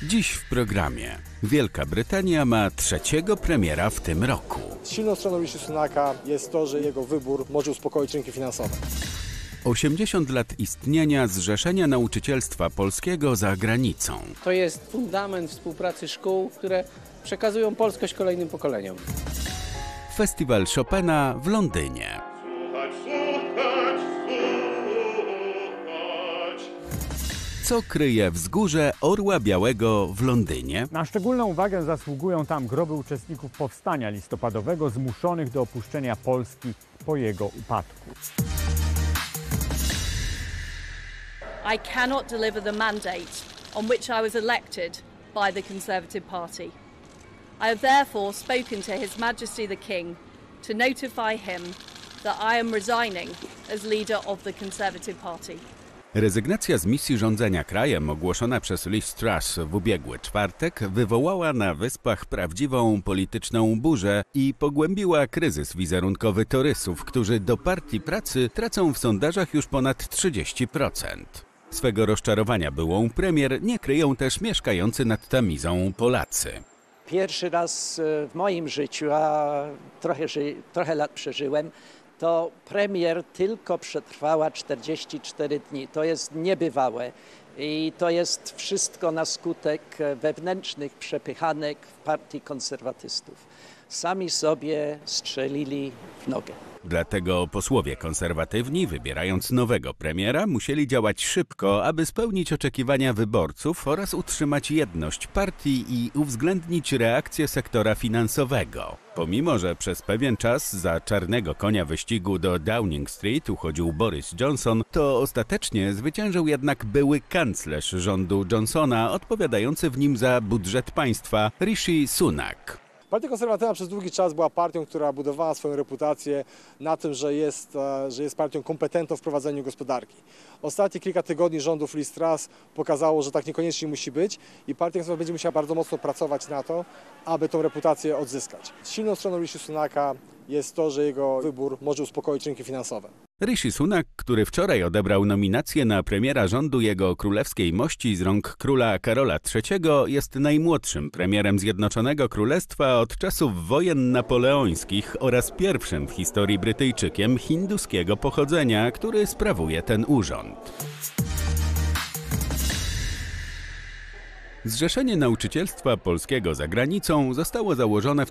Dziś w programie. Wielka Brytania ma trzeciego premiera w tym roku. Silną stroną Rishi Sunaka jest to, że jego wybór może uspokoić rynki finansowe. 80 lat istnienia Zrzeszenia Nauczycielstwa Polskiego za granicą. To jest fundament współpracy szkół, które przekazują polskość kolejnym pokoleniom. Festiwal Chopina w Londynie. Co kryje wzgórze Orła Białego w Londynie? Na szczególną uwagę zasługują tam groby uczestników powstania listopadowego zmuszonych do opuszczenia Polski po jego upadku. I cannot deliver the mandate on which I was elected by the Conservative Party. I have therefore spoken to His Majesty the King to notify him that I am resigning as leader of the Conservative Party. Rezygnacja z misji rządzenia krajem ogłoszona przez Liz Truss w ubiegły czwartek wywołała na Wyspach prawdziwą polityczną burzę i pogłębiła kryzys wizerunkowy torysów, którzy do Partii Pracy tracą w sondażach już ponad 30%. Swego rozczarowania byłą premier nie kryją też mieszkający nad Tamizą Polacy. Pierwszy raz w moim życiu, a trochę lat przeżyłem, to premier tylko przetrwała 44 dni. To jest niebywałe i to jest wszystko na skutek wewnętrznych przepychanek w partii konserwatystów. Sami sobie strzelili w nogę. Dlatego posłowie konserwatywni, wybierając nowego premiera, musieli działać szybko, aby spełnić oczekiwania wyborców oraz utrzymać jedność partii i uwzględnić reakcję sektora finansowego. Pomimo że przez pewien czas za czarnego konia wyścigu do Downing Street uchodził Boris Johnson, to ostatecznie zwyciężył jednak były kanclerz rządu Johnsona, odpowiadający w nim za budżet państwa, Rishi Sunak. Partia Konserwatywna przez długi czas była partią, która budowała swoją reputację na tym, że jest partią kompetentną w prowadzeniu gospodarki. Ostatnie kilka tygodni rządów Liz Truss pokazało, że tak niekoniecznie musi być i Partia Konserwatywna będzie musiała bardzo mocno pracować na to, aby tę reputację odzyskać. Silną stroną Rishi Sunaka jest to, że jego wybór może uspokoić rynki finansowe. Rishi Sunak, który wczoraj odebrał nominację na premiera rządu jego królewskiej mości z rąk króla Karola III, jest najmłodszym premierem Zjednoczonego Królestwa od czasów wojen napoleońskich oraz pierwszym w historii Brytyjczykiem hinduskiego pochodzenia, który sprawuje ten urząd. Zrzeszenie Nauczycielstwa Polskiego za granicą zostało założone w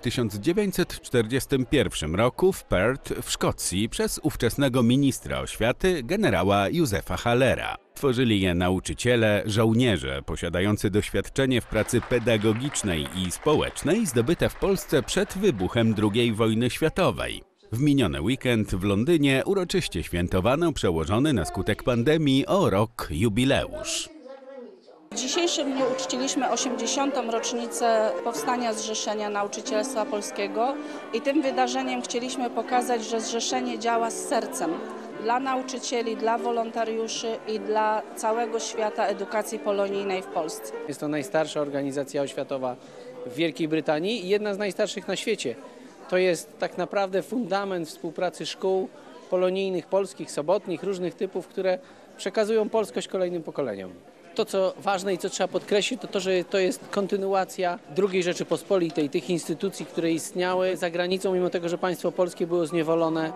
1941 roku w Perth w Szkocji przez ówczesnego ministra oświaty generała Józefa Hallera. Tworzyli je nauczyciele, żołnierze posiadający doświadczenie w pracy pedagogicznej i społecznej zdobyte w Polsce przed wybuchem II wojny światowej. W miniony weekend w Londynie uroczyście świętowano przełożony na skutek pandemii o rok jubileusz. W dzisiejszym dniu uczciliśmy 80. rocznicę powstania Zrzeszenia Nauczycielstwa Polskiego i tym wydarzeniem chcieliśmy pokazać, że Zrzeszenie działa z sercem dla nauczycieli, dla wolontariuszy i dla całego świata edukacji polonijnej w Polsce. Jest to najstarsza organizacja oświatowa w Wielkiej Brytanii i jedna z najstarszych na świecie. To jest tak naprawdę fundament współpracy szkół polonijnych, polskich, sobotnich, różnych typów, które przekazują polskość kolejnym pokoleniom. To, co ważne i co trzeba podkreślić, to to, że to jest kontynuacja II Rzeczypospolitej, tych instytucji, które istniały za granicą, mimo tego, że państwo polskie było zniewolone.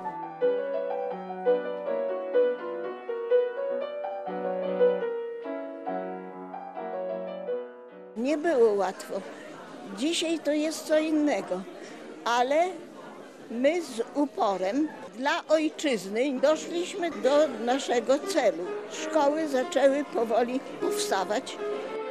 Nie było łatwo. Dzisiaj to jest co innego, ale my z uporem dla ojczyzny doszliśmy do naszego celu. Szkoły zaczęły powoli powstawać.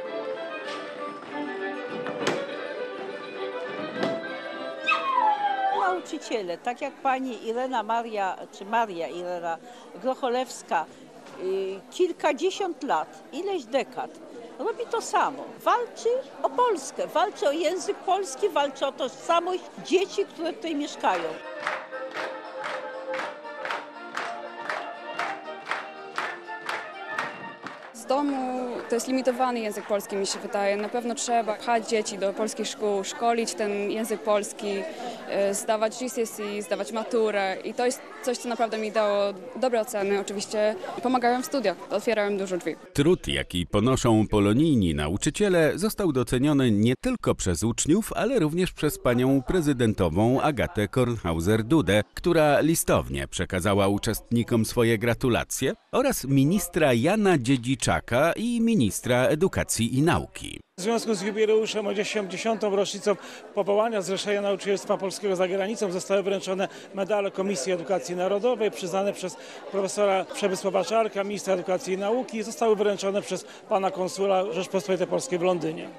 Nauczyciele, tak jak pani Maria Irena Grocholewska, kilkadziesiąt lat, ileś dekad, robi to samo. Walczy o Polskę, walczy o język polski, walczy o tożsamość dzieci, które tutaj mieszkają. domu to jest limitowany język polski, mi się wydaje. Na pewno trzeba pchać dzieci do polskich szkół, szkolić ten język polski, zdawać GCSE, zdawać maturę i to jest coś, co naprawdę mi dało dobre oceny. Oczywiście pomagają w studiach, otwierają dużo drzwi. Trud, jaki ponoszą polonijni nauczyciele, został doceniony nie tylko przez uczniów, ale również przez panią prezydentową Agatę Kornhauser-Dudę, która listownie przekazała uczestnikom swoje gratulacje, oraz ministra Jana Dziedziczaka i ministra edukacji i nauki. W związku z jubileuszem 80. rocznicą powołania Zrzeszenia Nauczycielstwa Polskiego za granicą zostały wręczone medale Komisji Edukacji Narodowej przyznane przez profesora Przemysława Czarka, ministra edukacji i nauki, zostały wręczone przez pana konsula Rzeczpospolitej Polskiej w Londynie.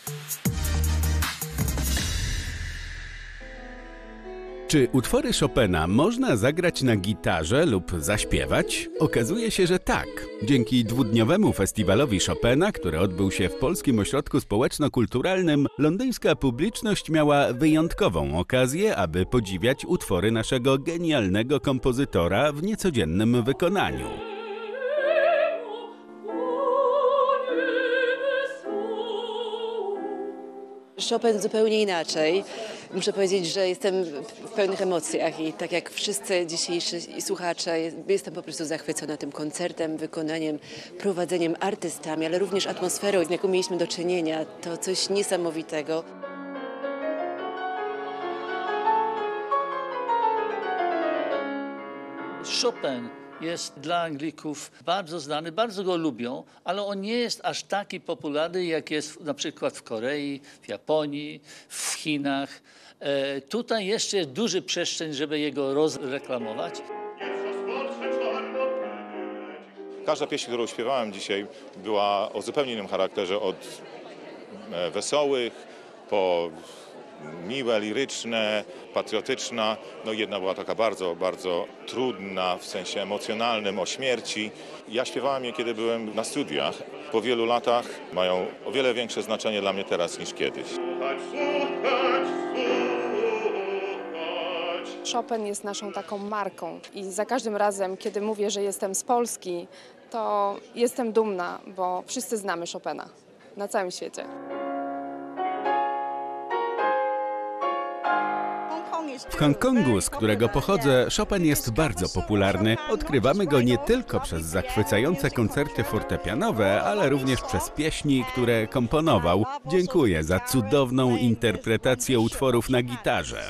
Czy utwory Chopina można zagrać na gitarze lub zaśpiewać? Okazuje się, że tak. Dzięki dwudniowemu festiwalowi Chopina, który odbył się w Polskim Ośrodku Społeczno-Kulturalnym, londyńska publiczność miała wyjątkową okazję, aby podziwiać utwory naszego genialnego kompozytora w niecodziennym wykonaniu. Chopin zupełnie inaczej. Muszę powiedzieć, że jestem w pełnych emocjach i tak jak wszyscy dzisiejsi słuchacze, jestem po prostu zachwycona tym koncertem, wykonaniem, prowadzeniem artystami, ale również atmosferą, z jaką mieliśmy do czynienia. To coś niesamowitego. Chopin jest dla Anglików bardzo znany, bardzo go lubią, ale on nie jest aż taki popularny, jak jest na przykład w Korei, w Japonii, w Chinach. Tutaj jeszcze jest duży przestrzeń, żeby jego rozreklamować. Każda pieśń, którą śpiewałem dzisiaj, była o zupełnie innym charakterze, od wesołych po miłe, liryczne, patriotyczna. No jedna była taka bardzo, bardzo trudna w sensie emocjonalnym, o śmierci. Ja śpiewałem je, kiedy byłem na studiach. Po wielu latach mają o wiele większe znaczenie dla mnie teraz niż kiedyś. Chopin jest naszą taką marką i za każdym razem, kiedy mówię, że jestem z Polski, to jestem dumna, bo wszyscy znamy Chopina na całym świecie. W Hongkongu, z którego pochodzę, Chopin jest bardzo popularny. Odkrywamy go nie tylko przez zachwycające koncerty fortepianowe, ale również przez pieśni, które komponował. Dziękuję za cudowną interpretację utworów na gitarze.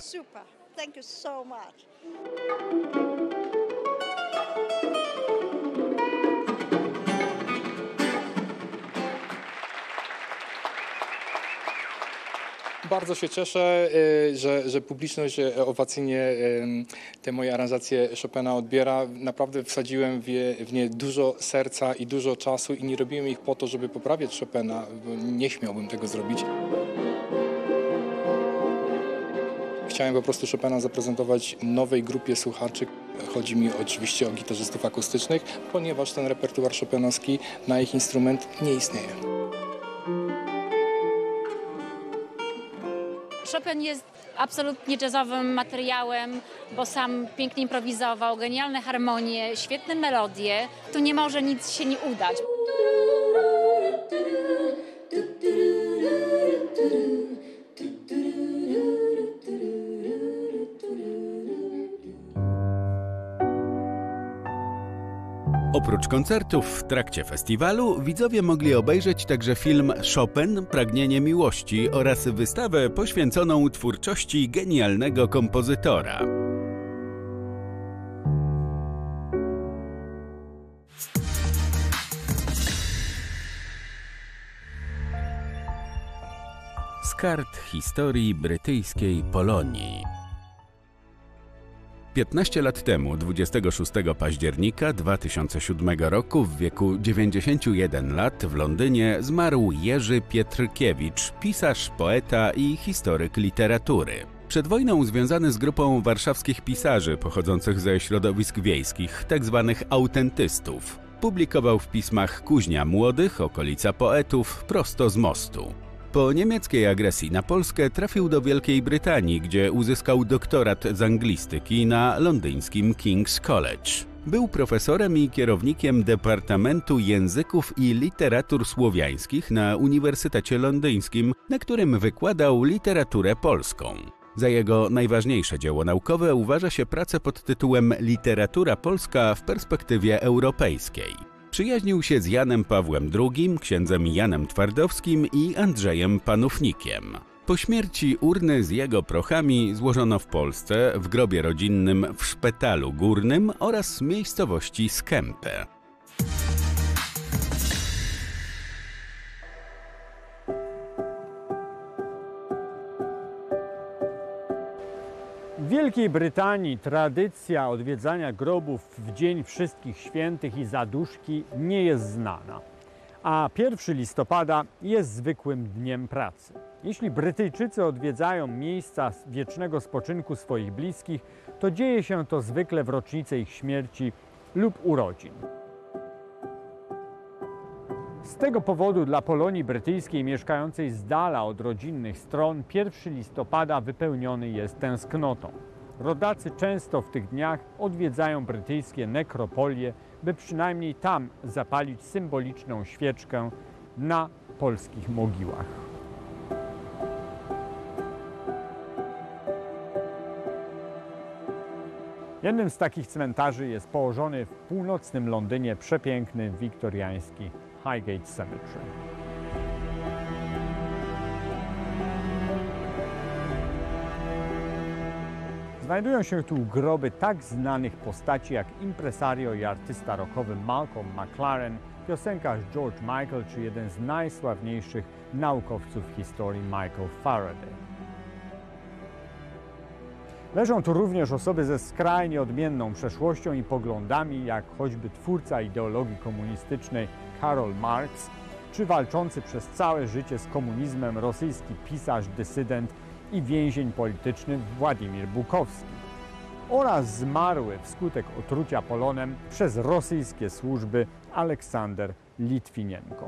Bardzo się cieszę, że publiczność owacyjnie te moje aranżacje Chopina odbiera. Naprawdę wsadziłem w nie dużo serca i dużo czasu i nie robiłem ich po to, żeby poprawiać Chopina, bo nie śmiałbym tego zrobić. Chciałem po prostu Chopina zaprezentować nowej grupie słuchaczy. Chodzi mi oczywiście o gitarzystów akustycznych, ponieważ ten repertuar chopinowski na ich instrument nie istnieje. Chopin jest absolutnie jazzowym materiałem, bo sam pięknie improwizował, genialne harmonie, świetne melodie. Tu nie może nic się nie udać. Oprócz koncertów w trakcie festiwalu widzowie mogli obejrzeć także film Chopin – Pragnienie miłości oraz wystawę poświęconą twórczości genialnego kompozytora. Z kart historii brytyjskiej Polonii. 15 lat temu, 26 października 2007 roku, w wieku 91 lat w Londynie zmarł Jerzy Pietrkiewicz, pisarz, poeta i historyk literatury. Przed wojną związany z grupą warszawskich pisarzy pochodzących ze środowisk wiejskich, tzw. autentystów. Publikował w pismach Kuźnia Młodych, Okolica Poetów, Prosto z Mostu. Po niemieckiej agresji na Polskę trafił do Wielkiej Brytanii, gdzie uzyskał doktorat z anglistyki na londyńskim King's College. Był profesorem i kierownikiem Departamentu Języków i Literatur Słowiańskich na Uniwersytecie Londyńskim, na którym wykładał literaturę polską. Za jego najważniejsze dzieło naukowe uważa się pracę pod tytułem Literatura polska w perspektywie europejskiej. Przyjaźnił się z Janem Pawłem II, księdzem Janem Twardowskim i Andrzejem Panównikiem. Po śmierci urny z jego prochami złożono w Polsce, w grobie rodzinnym w Szpetalu Górnym oraz miejscowości Skępe. W Wielkiej Brytanii tradycja odwiedzania grobów w Dzień Wszystkich Świętych i Zaduszki nie jest znana, a 1 listopada jest zwykłym dniem pracy. Jeśli Brytyjczycy odwiedzają miejsca wiecznego spoczynku swoich bliskich, to dzieje się to zwykle w rocznicę ich śmierci lub urodzin. Z tego powodu dla Polonii brytyjskiej mieszkającej z dala od rodzinnych stron 1 listopada wypełniony jest tęsknotą. Rodacy często w tych dniach odwiedzają brytyjskie nekropolie, by przynajmniej tam zapalić symboliczną świeczkę na polskich mogiłach. Jednym z takich cmentarzy jest położony w północnym Londynie przepiękny wiktoriański Highgate Cemetery. Znajdują się tu groby tak znanych postaci jak impresario i artysta rockowy Malcolm McLaren, piosenkarz George Michael czy jeden z najsławniejszych naukowców w historii Michael Faraday. Leżą tu również osoby ze skrajnie odmienną przeszłością i poglądami, jak choćby twórca ideologii komunistycznej Karol Marx, czy walczący przez całe życie z komunizmem rosyjski pisarz, dysydent i więzień polityczny Władimir Bukowski oraz zmarły wskutek otrucia polonem przez rosyjskie służby Aleksander Litwinienko.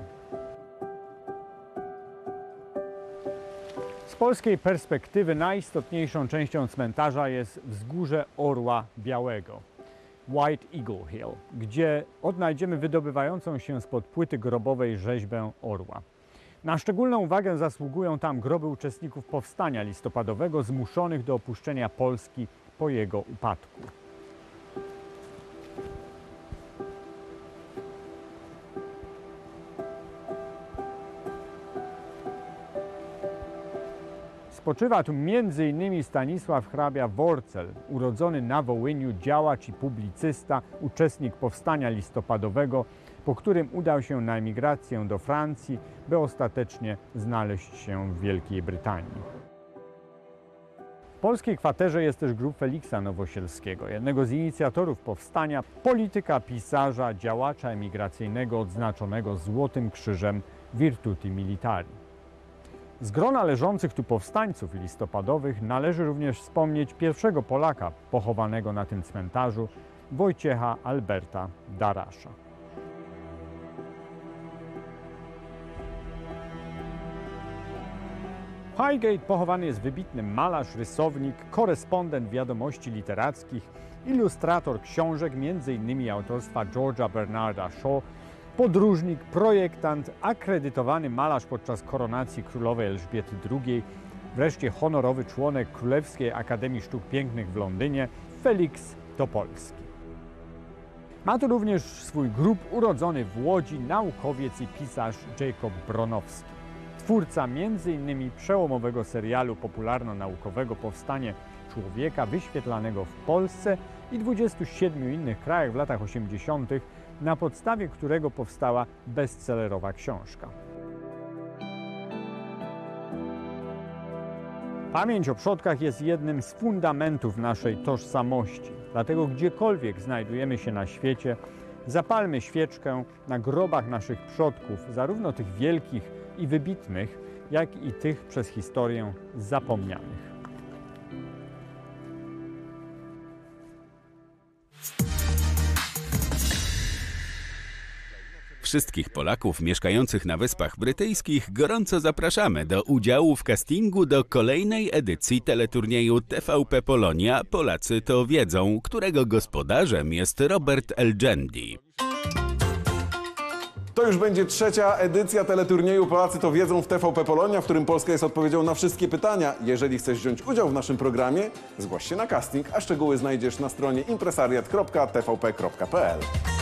Z polskiej perspektywy najistotniejszą częścią cmentarza jest wzgórze Orła Białego, White Eagle Hill, gdzie odnajdziemy wydobywającą się spod płyty grobowej rzeźbę orła. Na szczególną uwagę zasługują tam groby uczestników powstania listopadowego zmuszonych do opuszczenia Polski po jego upadku. Spoczywa tu m.in. Stanisław Hrabia-Worcel, urodzony na Wołyniu działacz i publicysta, uczestnik powstania listopadowego, po którym udał się na emigrację do Francji, by ostatecznie znaleźć się w Wielkiej Brytanii. W polskiej kwaterze jest też grób Feliksa Nowosielskiego, jednego z inicjatorów powstania, polityka, pisarza, działacza emigracyjnego odznaczonego Złotym Krzyżem Virtuti Militari. Z grona leżących tu powstańców listopadowych należy również wspomnieć pierwszego Polaka pochowanego na tym cmentarzu, Wojciecha Alberta Darasza. W Highgate pochowany jest wybitny malarz, rysownik, korespondent wiadomości literackich, ilustrator książek, m.in. autorstwa George'a Bernarda Shaw, podróżnik, projektant, akredytowany malarz podczas koronacji królowej Elżbiety II, wreszcie honorowy członek Królewskiej Akademii Sztuk Pięknych w Londynie, Feliks Topolski. Ma tu również swój grób urodzony w Łodzi naukowiec i pisarz Jacob Bronowski, twórca m.in. przełomowego serialu popularno-naukowego Powstanie Człowieka, wyświetlanego w Polsce i 27 innych krajach w latach 80., na podstawie którego powstała bestsellerowa książka. Pamięć o przodkach jest jednym z fundamentów naszej tożsamości. Dlatego gdziekolwiek znajdujemy się na świecie, zapalmy świeczkę na grobach naszych przodków, zarówno tych wielkich i wybitnych, jak i tych przez historię zapomnianych. W wszystkich Polaków mieszkających na Wyspach Brytyjskich gorąco zapraszamy do udziału w castingu do kolejnej edycji teleturnieju TVP Polonia Polacy to wiedzą, którego gospodarzem jest Robert Elgendi. To już będzie trzecia edycja teleturnieju Polacy to wiedzą w TVP Polonia, w którym Polska jest odpowiedzią na wszystkie pytania. Jeżeli chcesz wziąć udział w naszym programie, zgłoś się na casting, a szczegóły znajdziesz na stronie impresariat.tvp.pl.